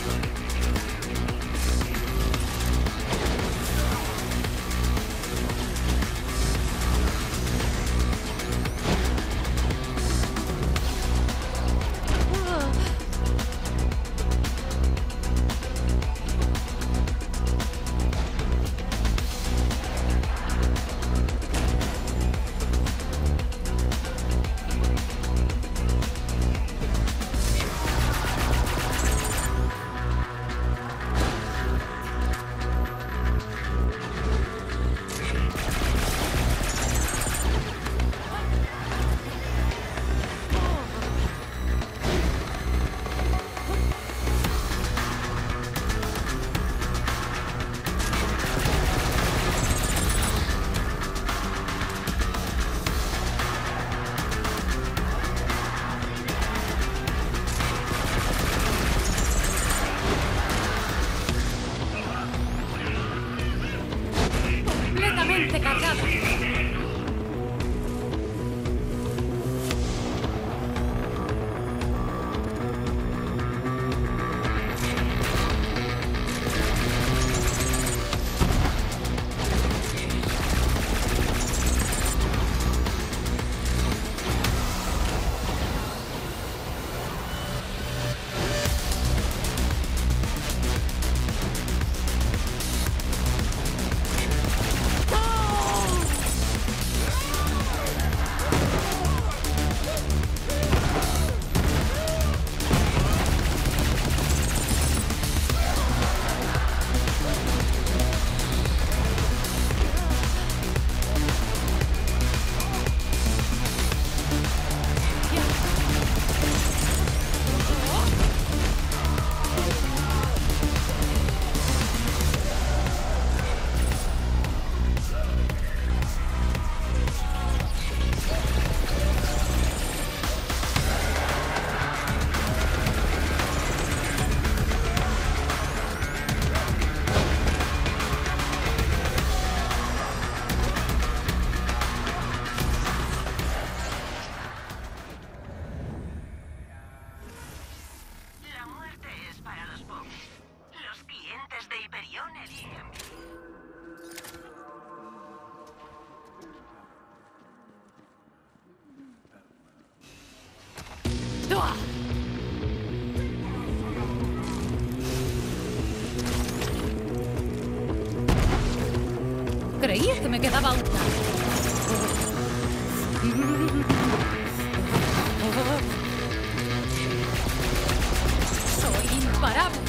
Creía que me quedaba una. Soy imparable.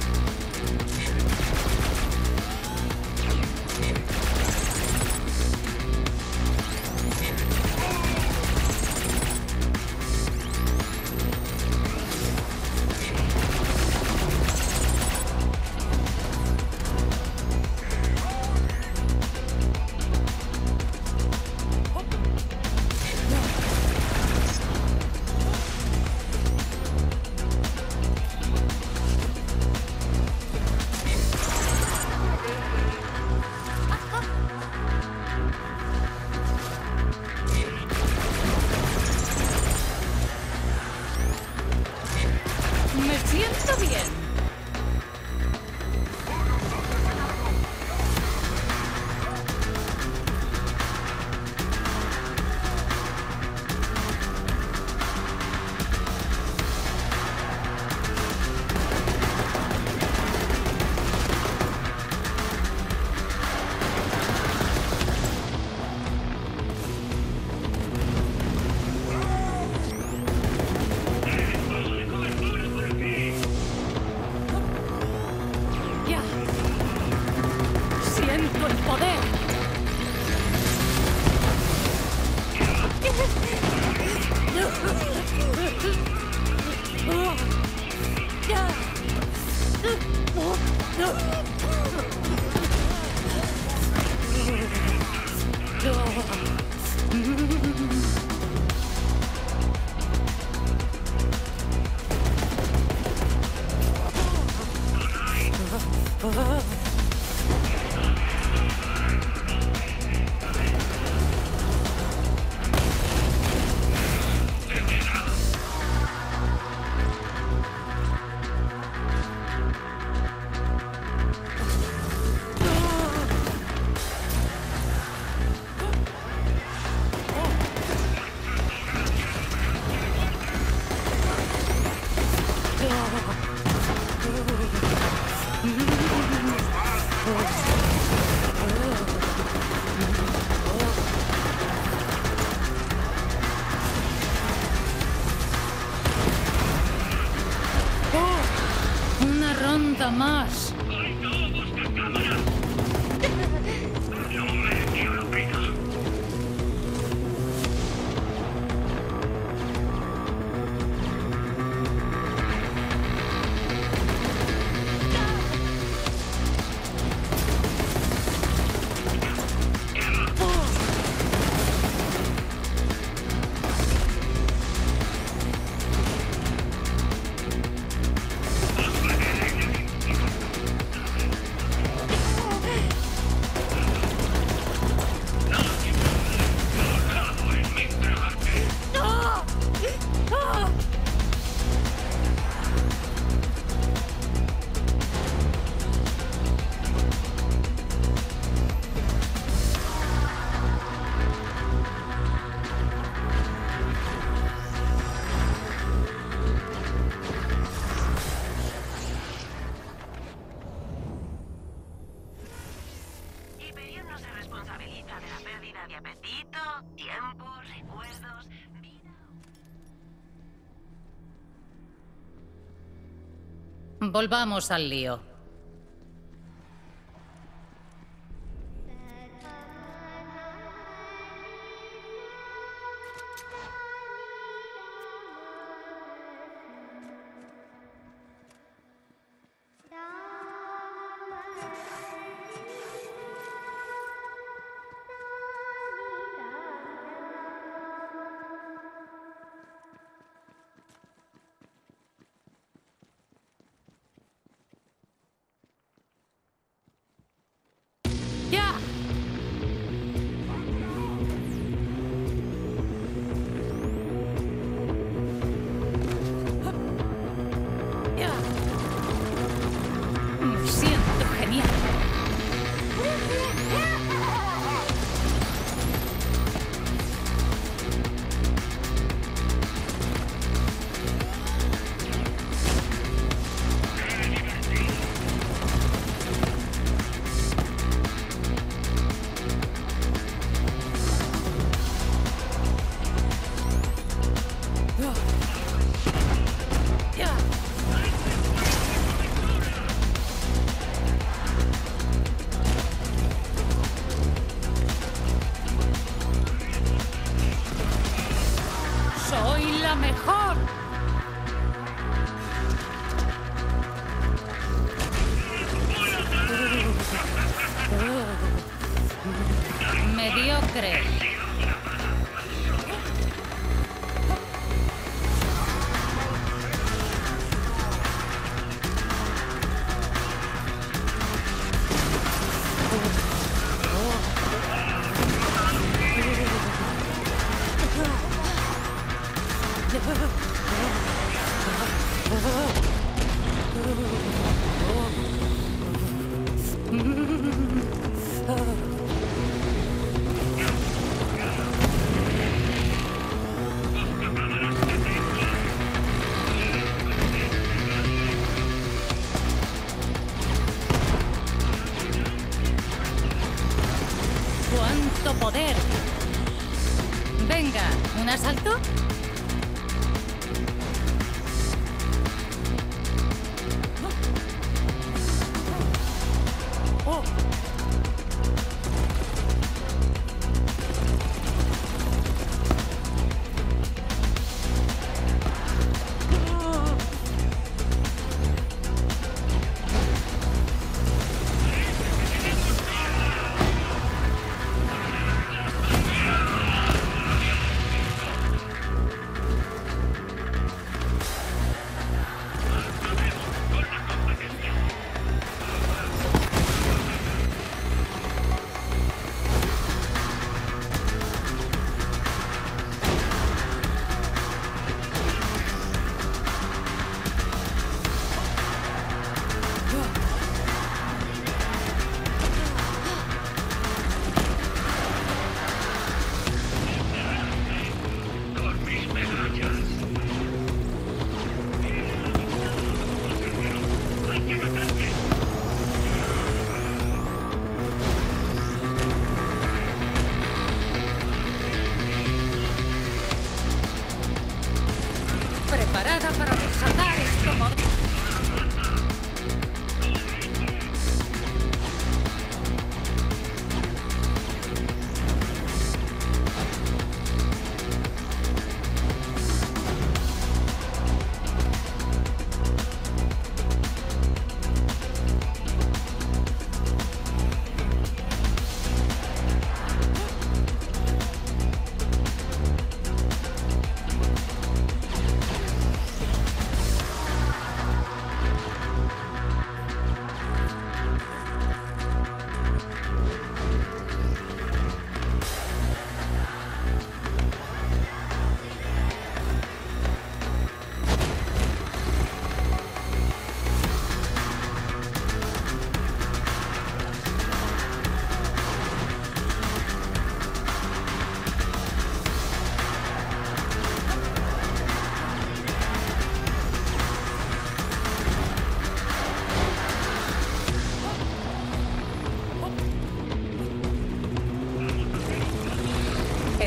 Me siento bien. Siento el poder. falta más. No mereció la pena. Hyperion no se responsabiliza de la pérdida de apetito, tiempo, recuerdos, vida. Volvamos al lío. ¡Ya! ¡Ya! Me siento genial. ¡Ya! ¡Soy la mejor! Mediocre. ¡Cuánto poder! Venga, ¿un asalto? ¡Oh!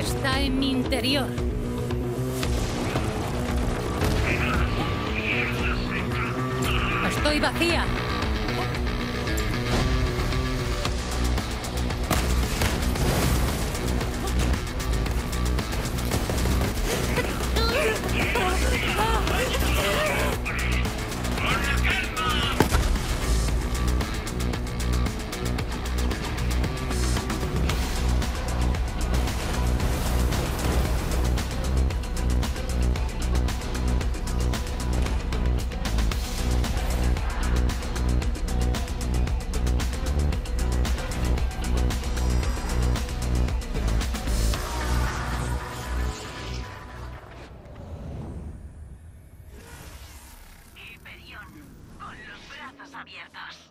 está en mi interior. Estoy vacía. Abiertos.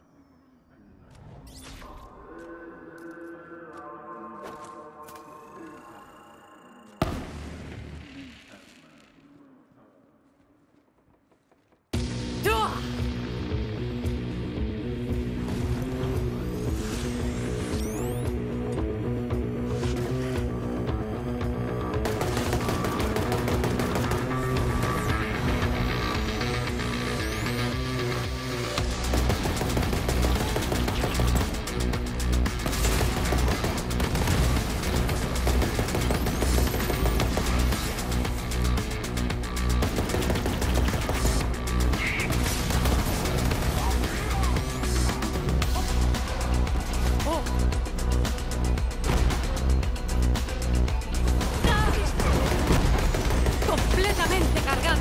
Completamente cargada.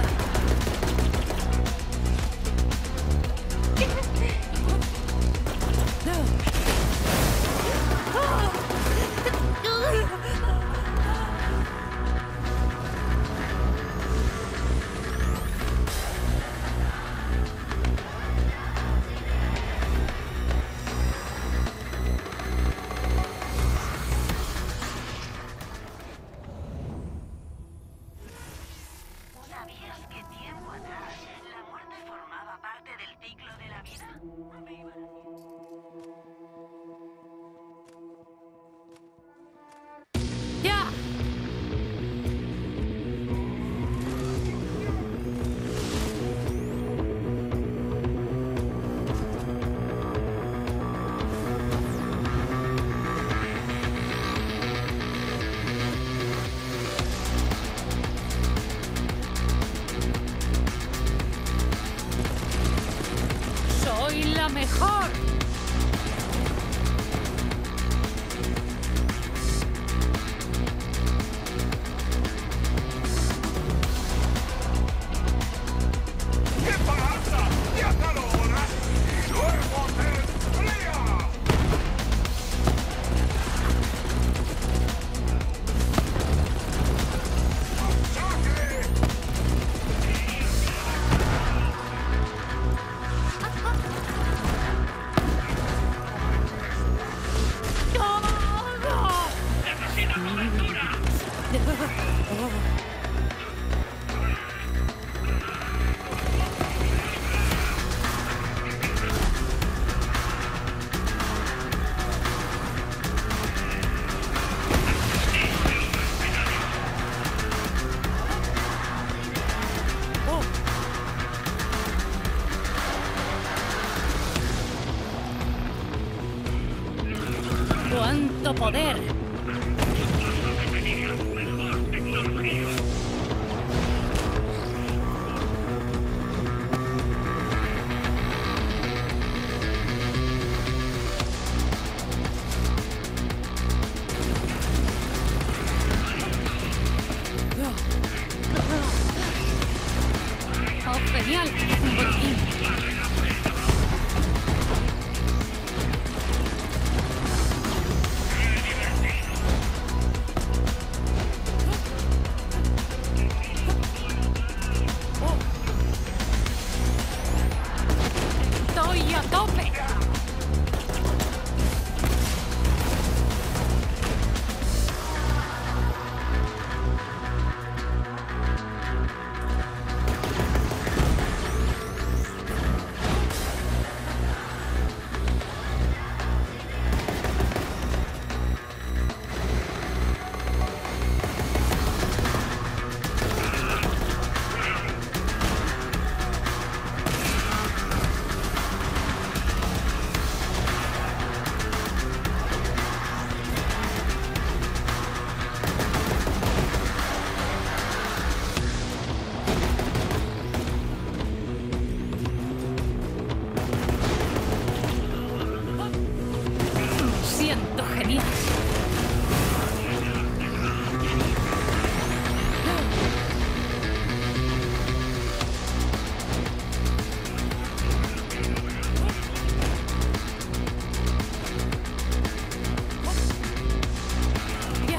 ¿Sabías que tiempo atrás la muerte formaba parte del ciclo de la vida? ¡Ya! ¡Soy la mejor! ¿Qué pasa? ¡Ya calora! ¡Y luego te fría! ¡Machaque! ¡Necesito cobertura! ¡Cuánto poder! ¡Oh, genial! Un botiquín. ¡Estoy a tope! Genial. Ya.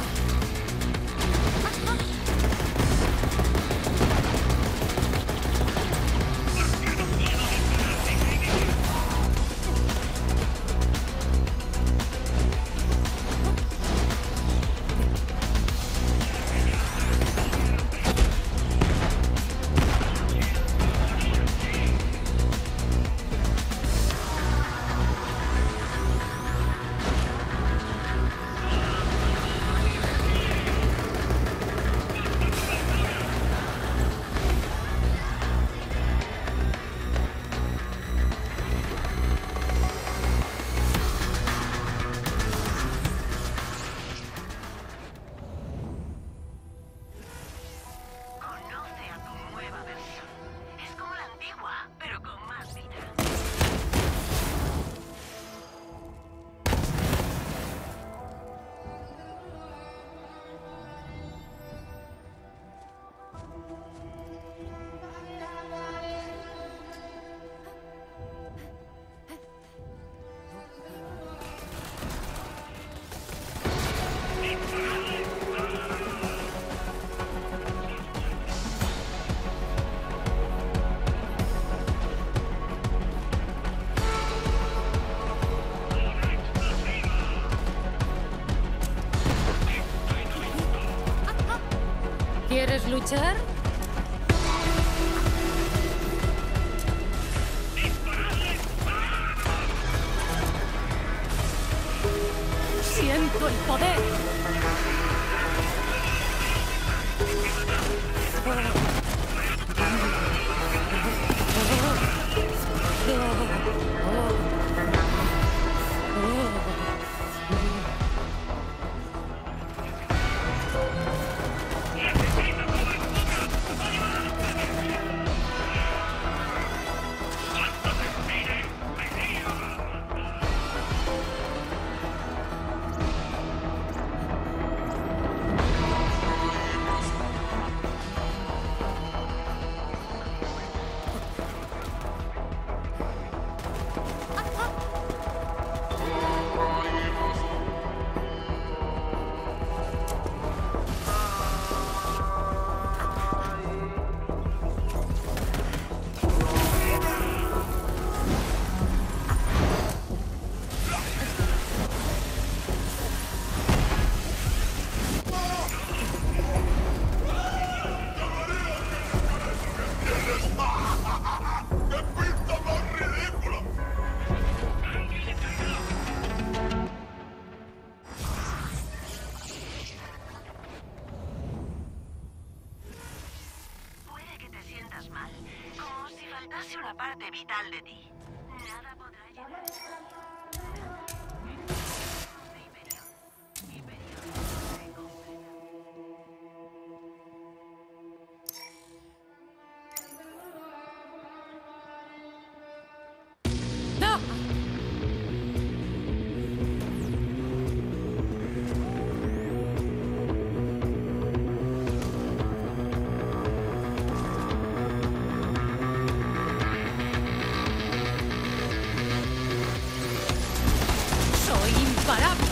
Conoce a tu nueva versión. Es como la antigua, pero con más vida. ¿Quieres luchar? Siento el poder. ¡Qué pinta más ridícula! Puede que te sientas mal, como si faltase una parte vital de ti. Nada podrá llegar. ¡No! Soy imparable.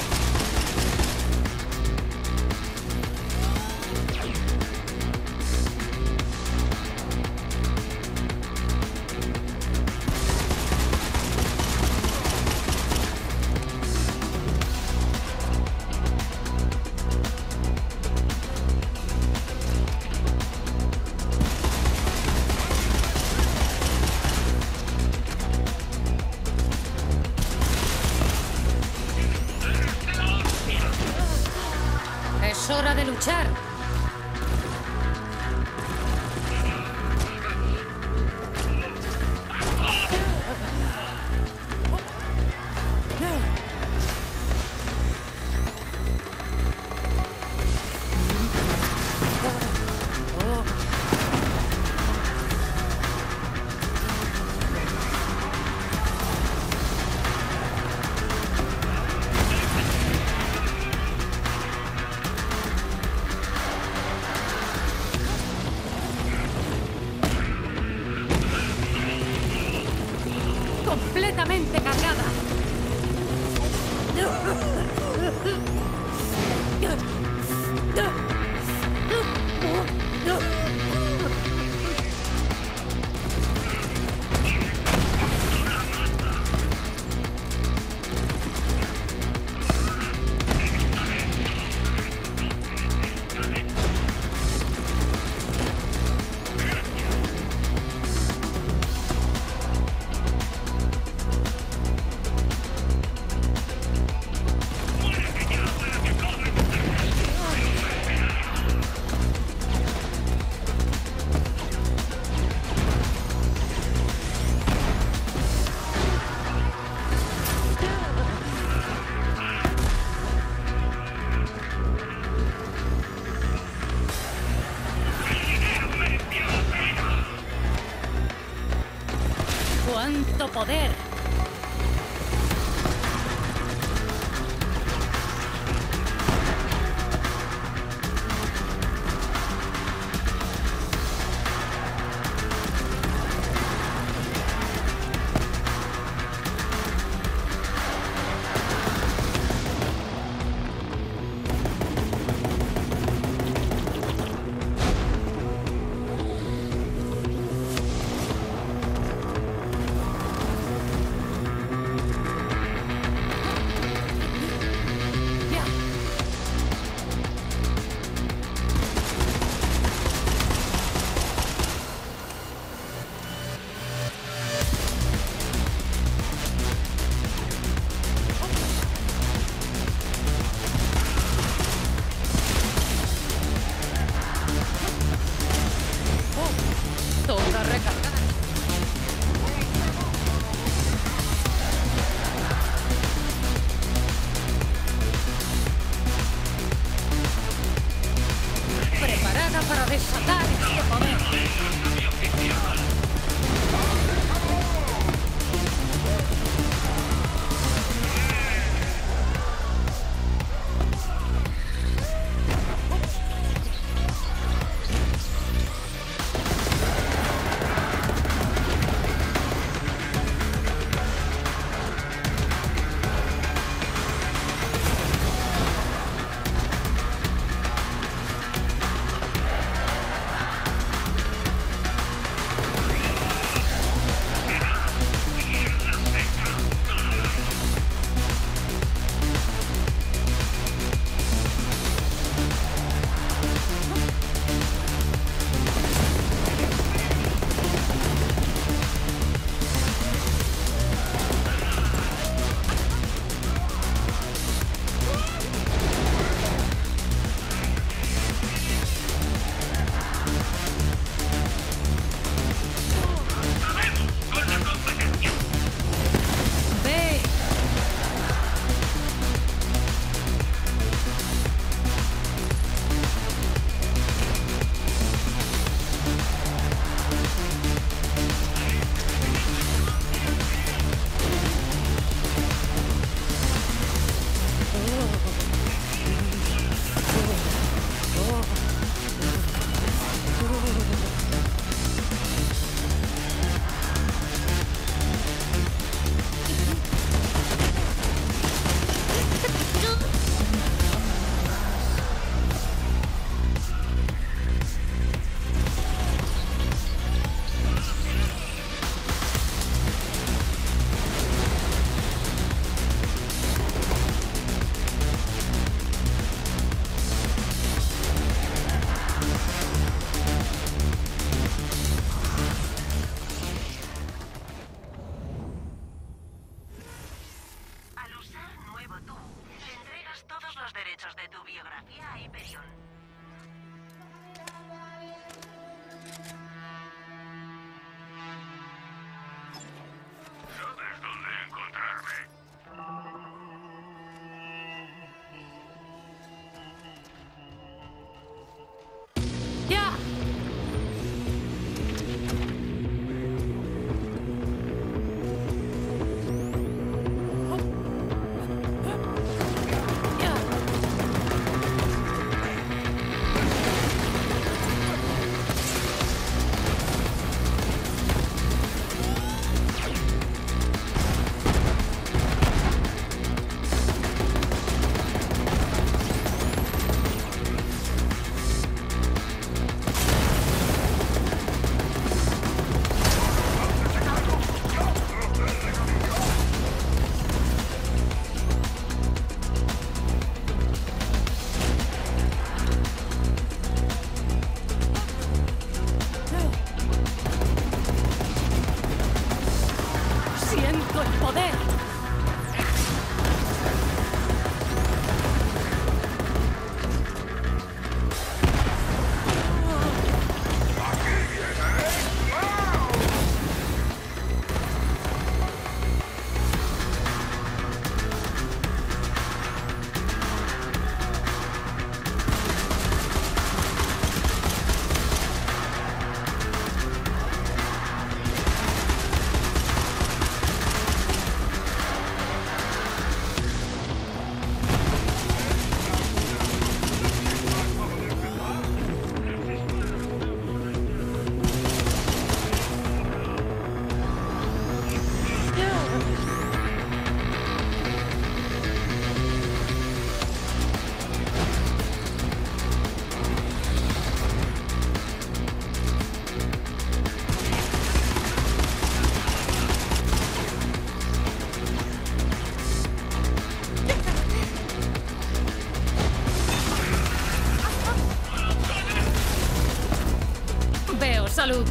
Es hora de luchar. totalmente cargada. ¡Cuánto poder! Toda recargada. Preparada para desatar este poder. poder. Veo salud.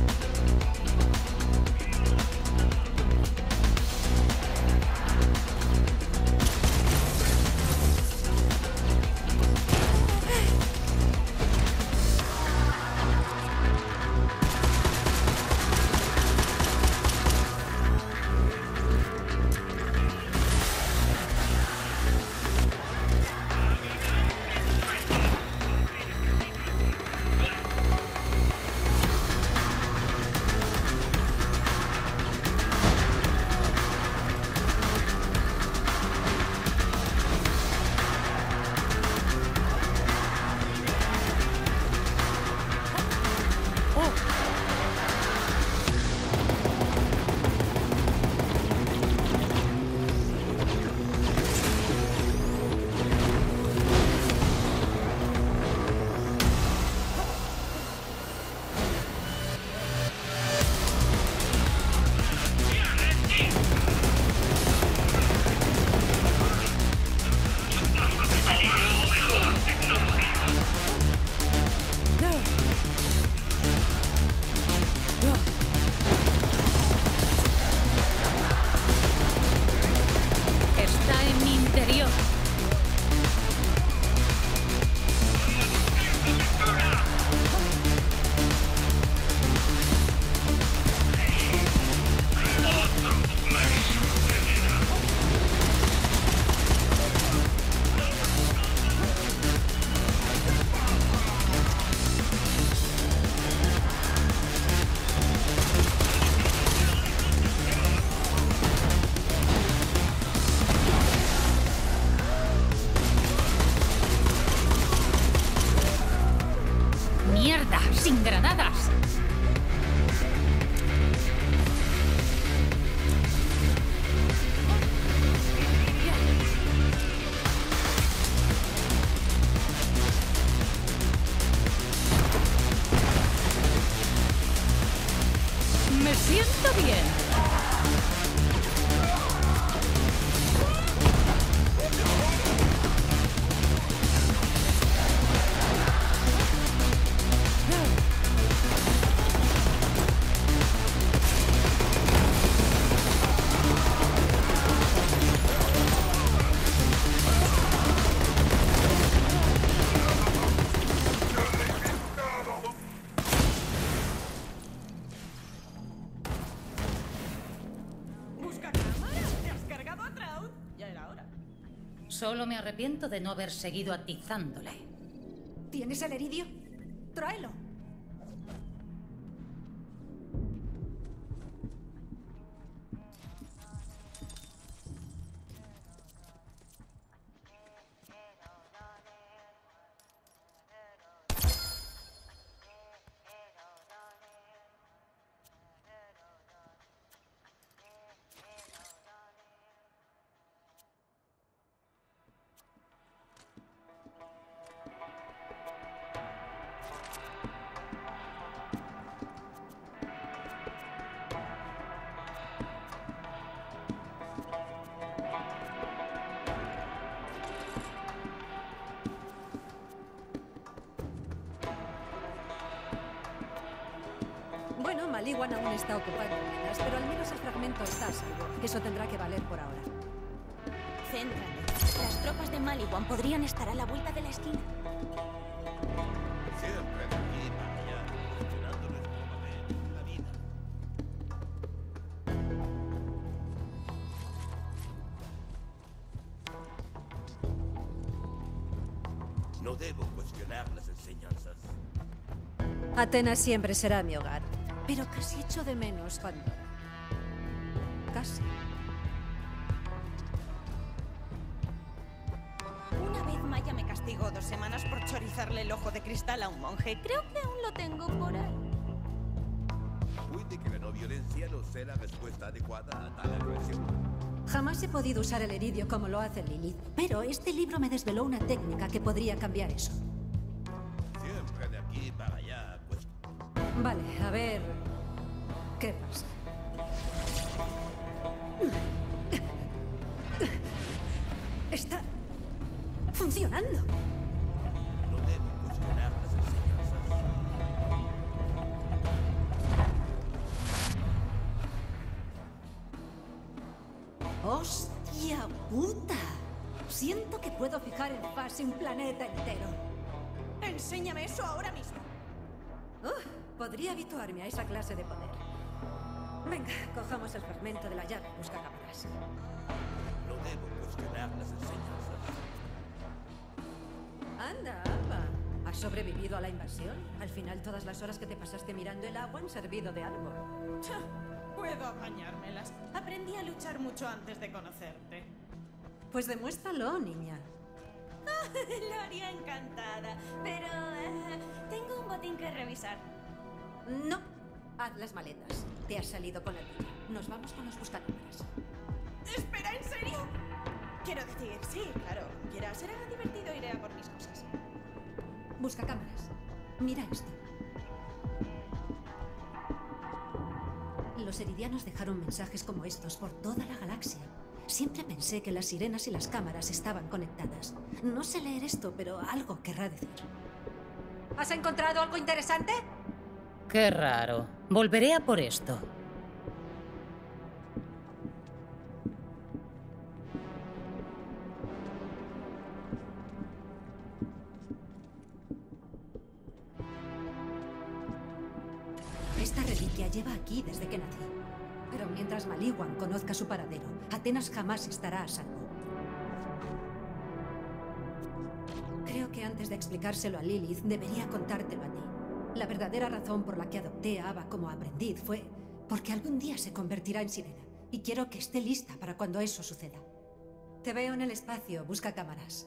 Está en mi interior. ¡Mierda! ¡Sin granadas! Me siento bien. Solo me arrepiento de no haber seguido atizándole. ¿Tienes el eridio? Tráelo. Maliwan aún está ocupando minas, pero al menos el fragmento está a salvo. Eso tendrá que valer por ahora. Céntrate. Las tropas de Maliwan podrían estar a la vuelta de la esquina. Siempre de aquí para allá, cuestionando nuestro papel en la vida. No debo cuestionar las enseñanzas. Atenas siempre será mi hogar, pero casi echo de menos cuando... Casi. Una vez Maya me castigó 2 semanas por chorizarle el ojo de cristal a un monje. Creo que aún lo tengo por ahí. Puede que la no violencia no sea la respuesta adecuada a tal agresión. Jamás he podido usar el eridio como lo hace Lilith, pero este libro me desveló una técnica que podría cambiar eso. Siempre de aquí para allá, pues. Vale, a ver... ¿Qué pasa? Está... funcionando. No debo cuestionar las enseñanzas. ¡Hostia puta! Siento que puedo fijar en fase un planeta entero. Enséñame eso ahora mismo. Podría habituarme a esa clase de poder. Venga, cojamos el fragmento de la llave. Busca cámaras. No debo cuestionar las enseñanzas. Anda, Alba. ¿Has sobrevivido a la invasión? Al final todas las horas que te pasaste mirando el agua han servido de algo. Puedo apañármelas. Aprendí a luchar mucho antes de conocerte. Pues demuéstralo, niña. Lo haría encantada, pero tengo un botín que revisar. No. Haz las maletas. Te has salido con la tuya. Nos vamos con los buscacámaras. Espera, ¿en serio? Quiero decir, sí, claro. Quiera, será divertido, iré a por mis cosas. Buscacámaras. Mira esto. Los eridianos dejaron mensajes como estos por toda la galaxia. Siempre pensé que las sirenas y las cámaras estaban conectadas. No sé leer esto, pero algo querrá decir. ¿Has encontrado algo interesante? Qué raro. Volveré a por esto. Esta reliquia lleva aquí desde que nací. Pero mientras Maliwan conozca su paradero, Atenas jamás estará a salvo. Creo que antes de explicárselo a Lilith, debería contártelo a ti. La verdadera razón por la que adopté a Ava como aprendiz fue porque algún día se convertirá en sirena. Y quiero que esté lista para cuando eso suceda. Te veo en el espacio, busca cámaras.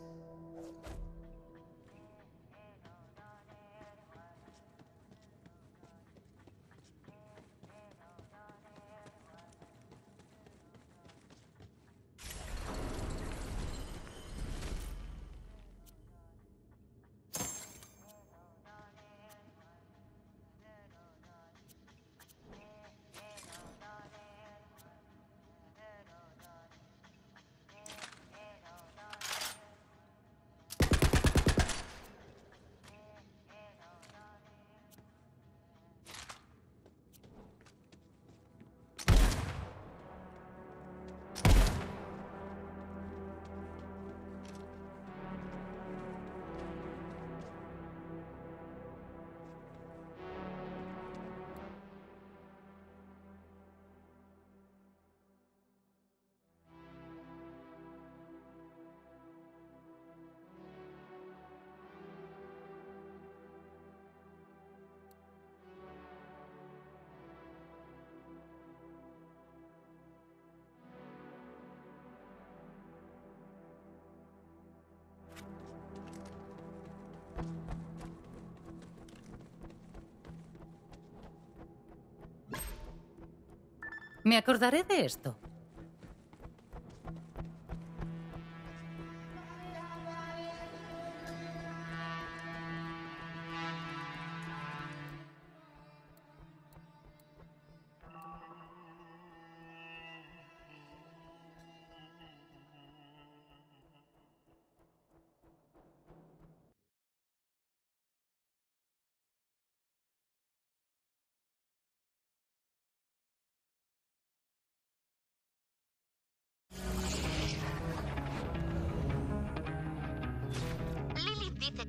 Me acordaré de esto.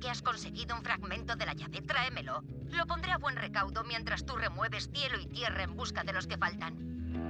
que has conseguido un fragmento de la llave, tráemelo. Lo pondré a buen recaudo mientras tú remueves cielo y tierra en busca de los que faltan.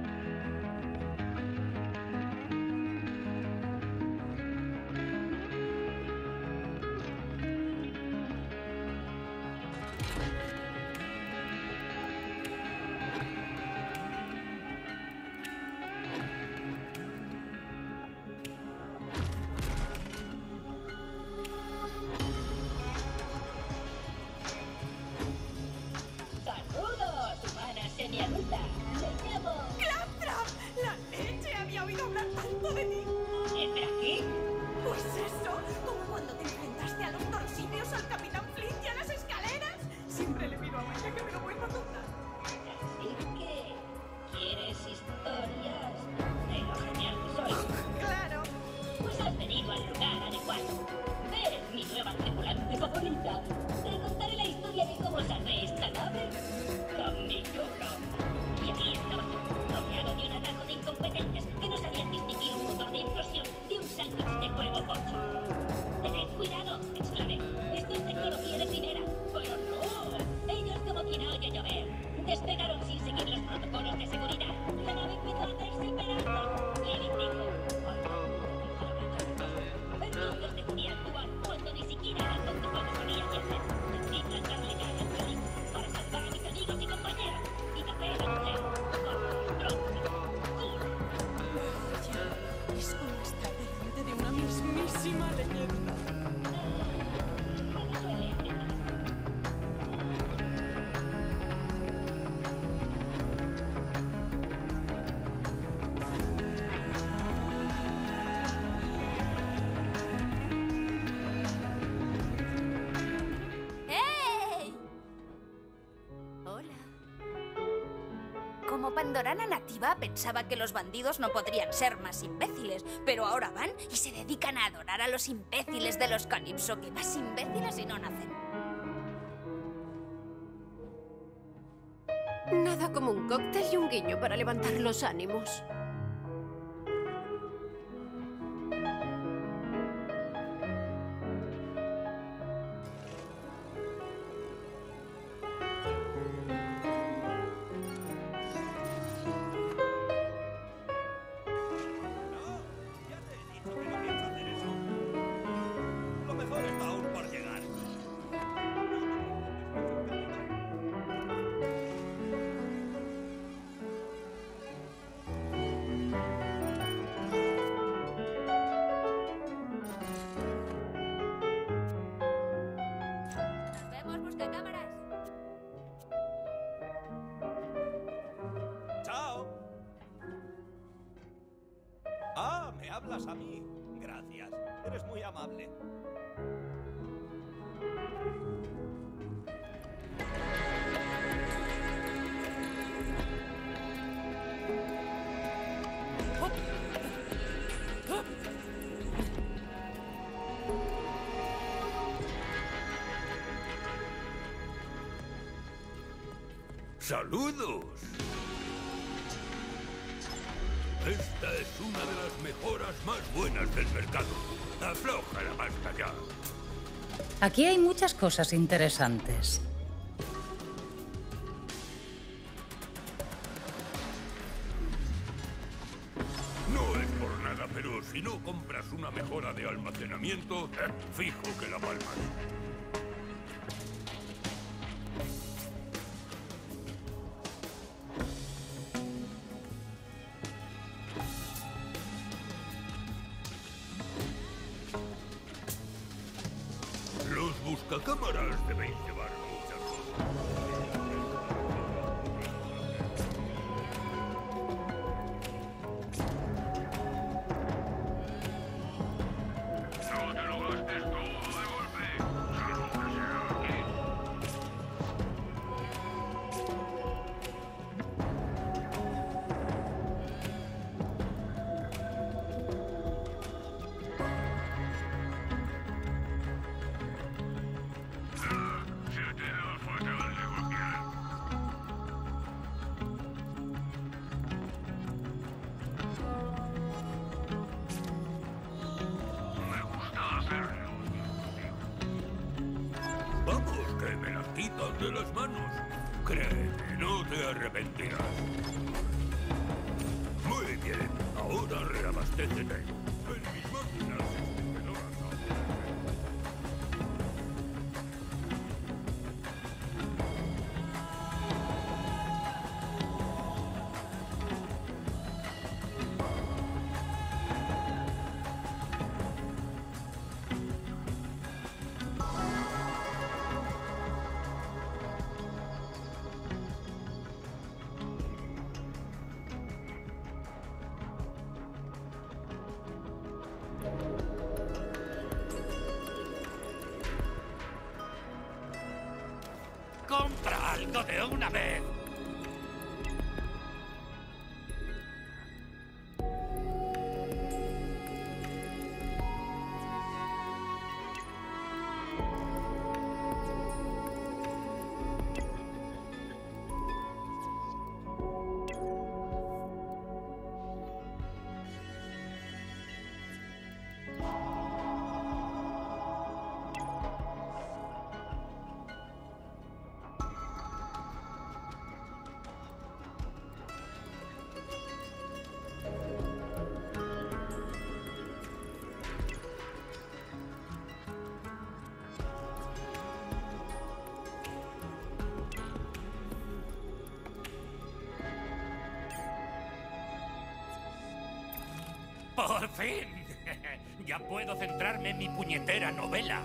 ¡Saludos, humana semiadulta! ¡Me llamo... ¡Claptrap! ¡La leche! Había oído hablar tanto de ti. ¿Espera qué? Pues eso, como cuando te enfrentaste a los torsídeos, al Capitán Flint y a las escaleras. Siempre le pido a Maya que me lo vuelva a contar. Así que... ¿quieres historias de lo genial que soy? ¡Claro! Pues has venido al lugar adecuado. Ven, mi nueva tripulante favorita. Te contaré la historia de cómo salvé esta nave con mi culo. Y aquí estaba tú, rodeado de un atajo de incompetentes que no sabían distinguir un motor de implosión de un sándwich de huevo pocho. ¡Tened cuidado! ¡Exclamé! Esto es tecnología de primera. Pero no, ellos como quien oye llover. Despegaron sin seguir los protocolos de seguridad. La nave empezó a hacerse pedazos. Lilith dijo... Entonces decidí actuar cuando ni siquiera era tonto cuando sabía qué hacer. Decidí plantarle cara al violín para salvar a mis amigos y compañeros. Y tapé la mujer con tronco, culo. Vaya, es como estar delante de una mismísima leyenda. ¡Hey! Hola. Como pandorana nativa, pensaba que los bandidos no podrían ser más imbéciles, pero ahora van y se dedican a adorar a los imbéciles de los Calypso, que más imbéciles y no nacen. Nada como un cóctel y un guiño para levantar los ánimos. No, ya te he dicho que no pienso hacer eso. Lo mejor está aún por llegar. Nos vemos, buscacámaras. ¡Chao! Ah, me hablas a mí. Gracias. Eres muy amable. ¡Saludos! Esta es una de las mejoras más buenas del mercado. Afloja la máscara ya. Aquí hay muchas cosas interesantes. No es por nada, pero si no compras una mejora de almacenamiento, fijo que la palmas. Los buscacámaras debéis llevar muchas cosas. No te lo gastes todo de golpe. Salvo que sea aquí. quitan de las manos. Créeme, no te arrepentirás. Muy bien, ahora reabastécete. En mis máquinas expendedoras no. ¡Compra algo de una vez! ¡Por fin! Ya puedo centrarme en mi puñetera novela.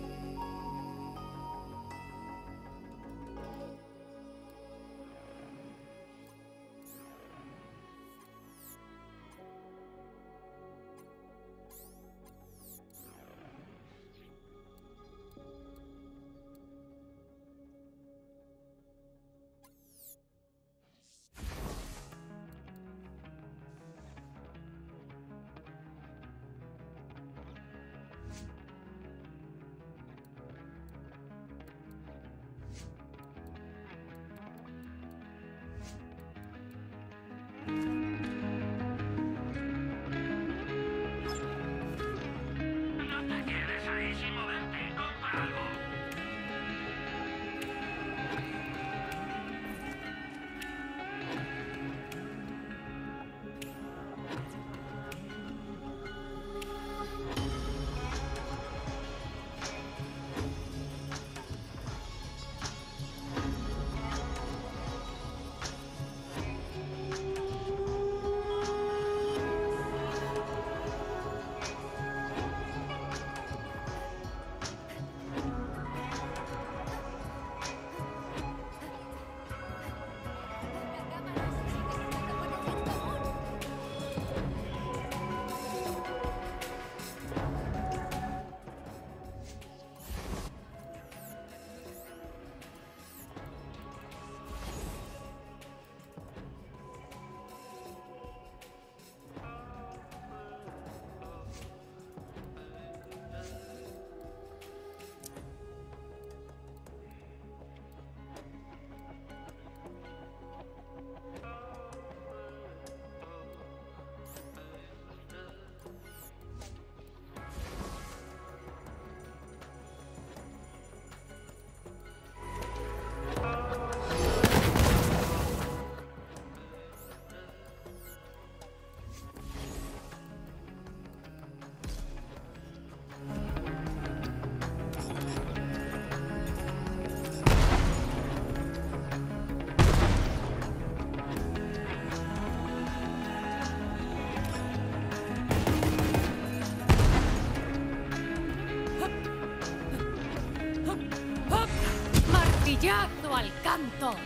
¡Martillazo al canto!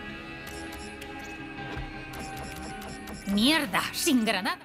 ¡Mierda! ¡Sin granada!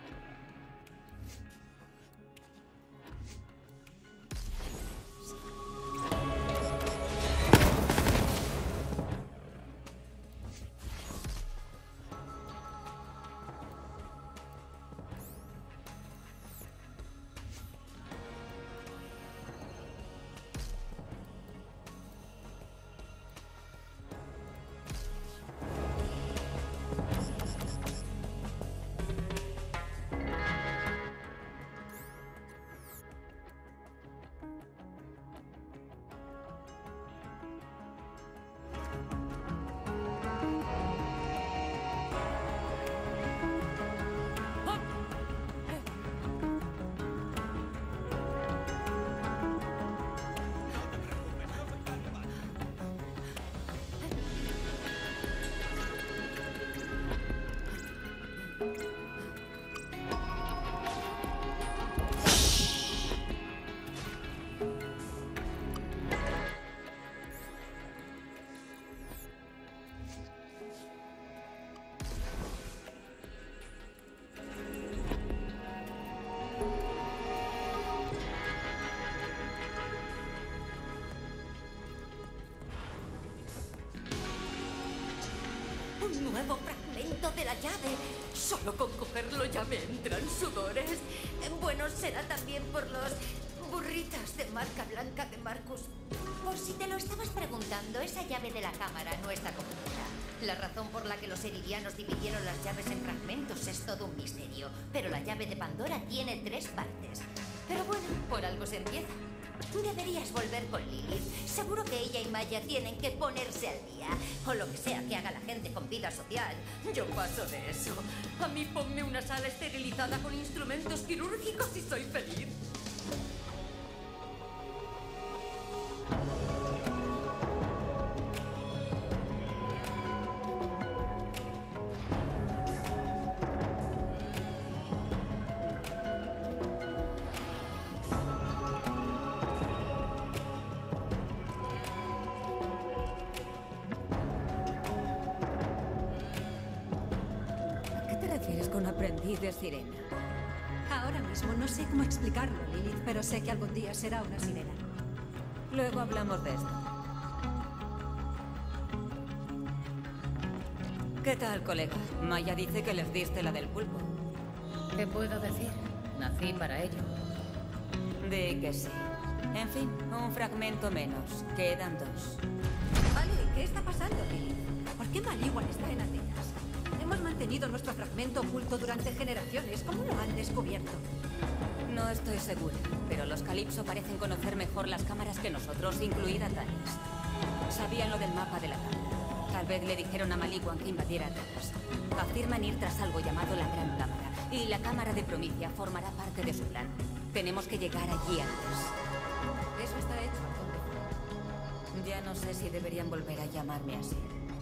Lo de la llave. Solo con cogerlo ya me entran sudores. Bueno, será también por los burritos de marca blanca de Marcus. Por si te lo estabas preguntando, esa llave de la cámara no está completa. La razón por la que los eririanos dividieron las llaves en fragmentos es todo un misterio. Pero la llave de Pandora tiene 3 partes. Pero bueno, por algo se empieza. Deberías volver con Lilith. Seguro que ella y Maya tienen que ponerse al día. O lo que sea que haga la gente con vida social. Yo paso de eso. A mí ponme una sala esterilizada con instrumentos quirúrgicos y soy feliz. Con aprendiz de sirena. Ahora mismo no sé cómo explicarlo, Lilith, pero sé que algún día será una sirena. Luego hablamos de esto. ¿Qué tal, colega? Maya dice que les diste la del pulpo. ¿Qué puedo decir? Nací para ello. Di que sí. En fin, un fragmento menos. Quedan 2. Vale, ¿qué está pasando, Lilith? ¿Por qué Maliwan está en Atenas? Hemos mantenido nuestro fragmento oculto durante generaciones. ¿Cómo lo han descubierto? No estoy segura, pero los Calypso parecen conocer mejor las cámaras que nosotros, incluida Tanis. Sabían lo del mapa de la cámara. Tal vez le dijeron a Maliwan que invadiera Atenas. Afirman ir tras algo llamado la Gran Cámara, y la Cámara de Promicia formará parte de su plan. Tenemos que llegar allí antes. Eso está hecho. Ya no sé si deberían volver a llamarme así.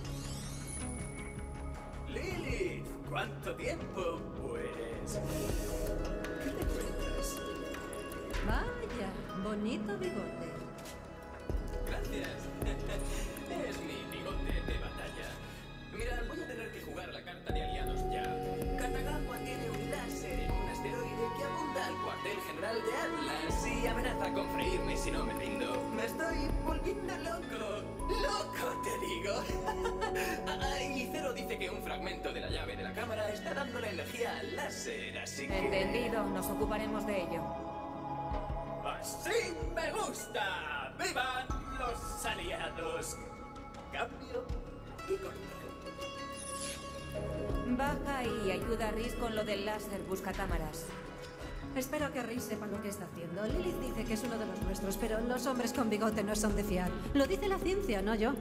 Lilith, ¿cuánto tiempo? Pues... ¿qué te cuentas? Vaya, bonito bigote. Gracias. Es mi bigote de batalla. Mira, voy a tener que jugar la carta de aliados ya. Katagawa tiene un láser en un asteroide que apunta al cuartel general de Atlas y amenaza con freírme si no me rindo. Me estoy volviendo loco. ¡Loco, te digo! Y Zero dice que un fragmento de la llave de la cámara está dándole energía al láser, así que... Entendido, nos ocuparemos de ello. ¡Así me gusta! ¡Vivan los aliados! Cambio y corto. Baja y ayuda a Rhys con lo del láser buscacámaras. Espero que Rhys sepa lo que está haciendo. Lilith dice que es uno de los nuestros, pero los hombres con bigote no son de fiar. Lo dice la ciencia, no yo.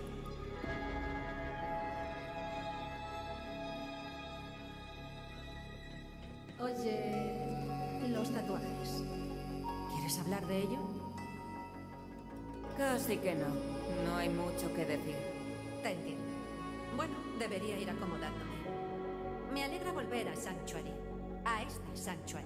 Oye, los tatuajes. ¿Quieres hablar de ello? Casi que no. No hay mucho que decir. Te entiendo. Bueno, debería ir acomodándome. Me alegra volver a Sanctuary. A esta Sanctuary.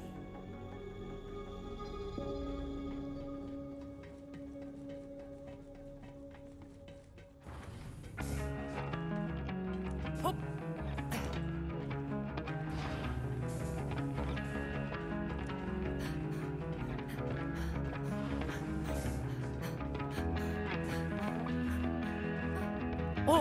¡Oh!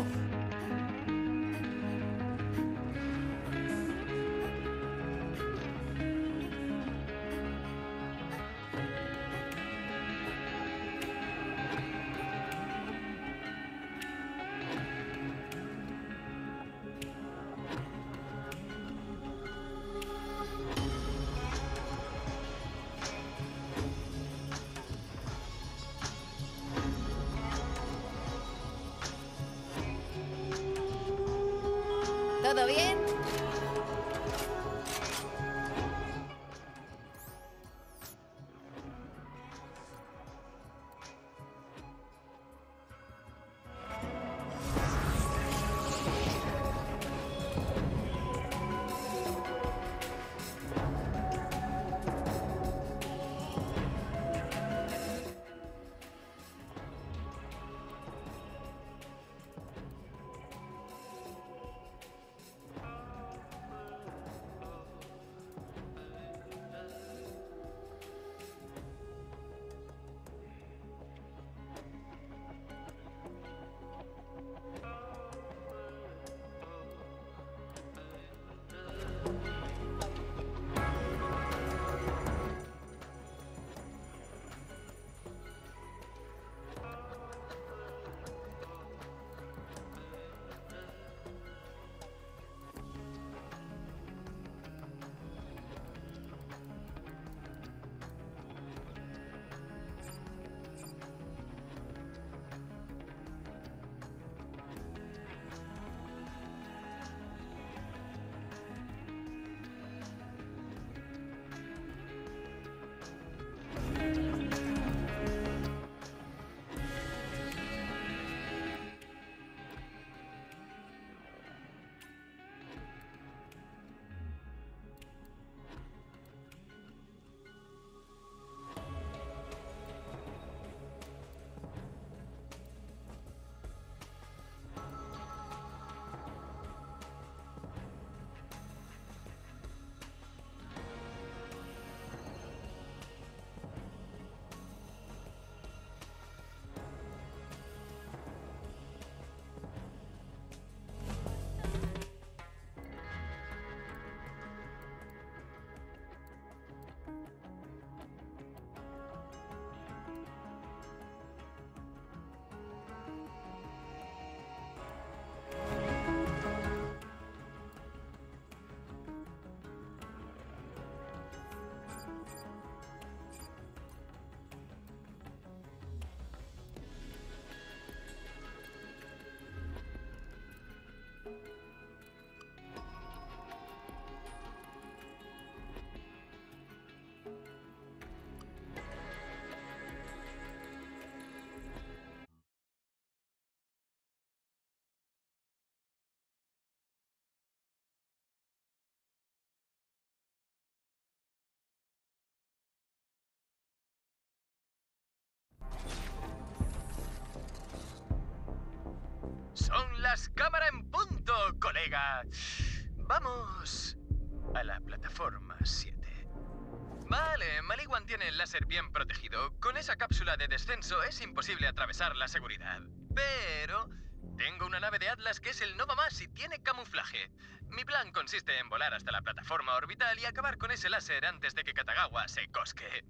Atlas, cámara en punto, colega. Vamos a la plataforma 7. Vale, Maliwan tiene el láser bien protegido. Con esa cápsula de descenso es imposible atravesar la seguridad. Pero tengo una nave de Atlas que es el Nova Más y tiene camuflaje. Mi plan consiste en volar hasta la plataforma orbital y acabar con ese láser antes de que Katagawa se cosque.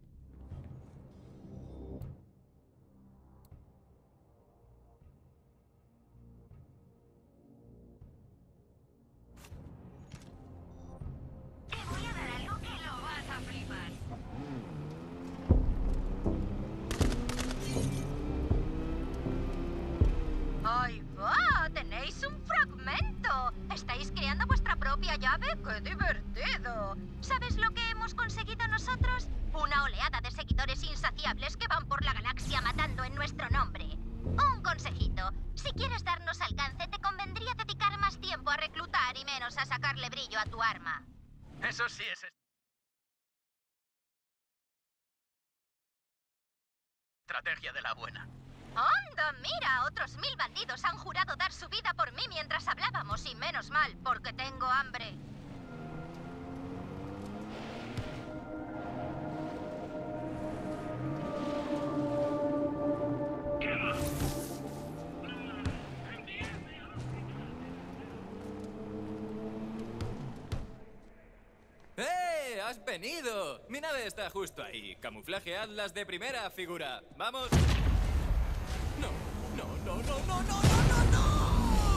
Te voy a dar algo que lo vas a flipar. ¡Ahí va! ¡Tenéis un fragmento! ¿Estáis creando vuestra propia llave? ¡Qué divertido! ¿Sabes lo que hemos conseguido nosotros? Una oleada de seguidores insaciables que van por la galaxia matando en nuestro nombre. Un consejito. Si quieres darnos alcance, te convendría dedicar más tiempo a reclutar y menos a sacarle brillo a tu arma. Eso sí es estrategia de la buena. ¡Anda, mira! Otros 1000 bandidos han jurado dar su vida por mí mientras hablábamos, y menos mal, porque tengo hambre. ¡Eh! ¡Has venido! Mi nave está justo ahí. Camuflaje Atlas de primera figura. ¡Vamos! ¡No! ¡No, no, no, no, no, no, no!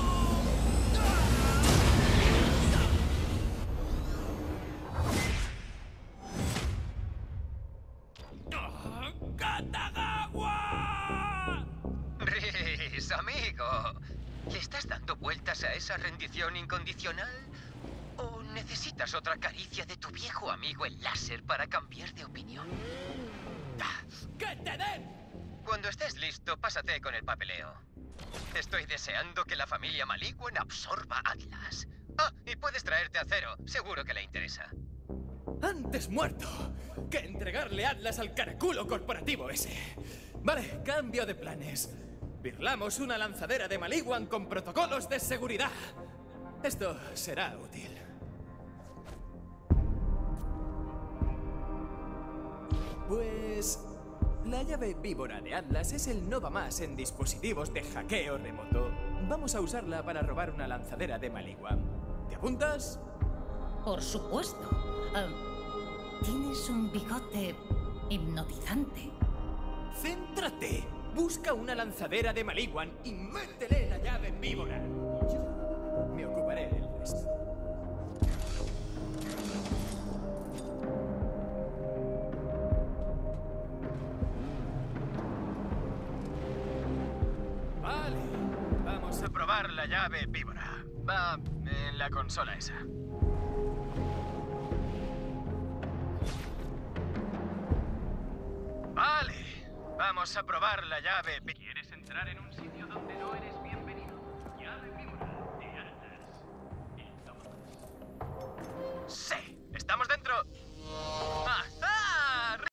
¡Katagawa! Riz, amigo. ¿Le estás dando vueltas a esa rendición incondicional? ¿O necesitas otra caricia de tu viejo amigo el láser para cambiar de opinión? ¡Que te den! Cuando estés listo, pásate con el papeleo. Estoy deseando que la familia Maliwan absorba Atlas. Ah, y puedes traerte a Zero. Seguro que le interesa. Antes muerto que entregarle Atlas al caraculo corporativo ese. Vale, cambio de planes. Birlamos una lanzadera de Maliwan con protocolos de seguridad. Esto será útil. Pues la llave víbora de Atlas es el Nova Más en dispositivos de hackeo remoto. Vamos a usarla para robar una lanzadera de Maliwan. ¿Te apuntas? Por supuesto. Tienes un bigote hipnotizante. ¡Céntrate! Busca una lanzadera de Maliwan y métele la llave víbora. Yo me ocuparé del resto. Vale, vamos a probar la llave víbora. Va en la consola esa. Vale, vamos a probar la llave. ¿Quieres entrar en un sitio donde no eres bienvenido? Llave víbora de Atlas. Sí, estamos dentro.